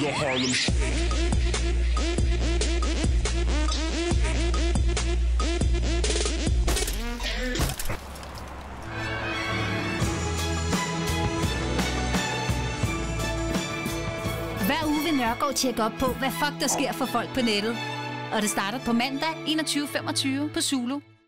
the Harlem Shake. Hver uge vil Nørgaard tjekke op på, hvad fuck der sker for folk på nettet. Og det starter på mandag 21.25 på Zulu.